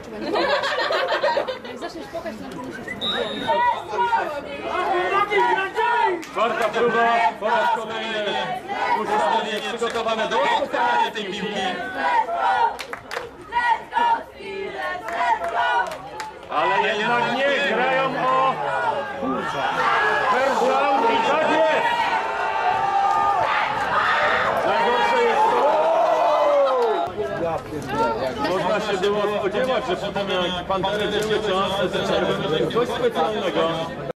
czy będzie. Jak zaczniesz płakać, to na pewno się wkurzyłam. Czwarta próba, po raz kolejny ustawienie przygotowane do spotkania tej piłki. Ale jednak nie, grają o first down i tak jest! Najgorsze jest to... Można się było spodziewać, że potem jak pan trener czas, coś specjalnego.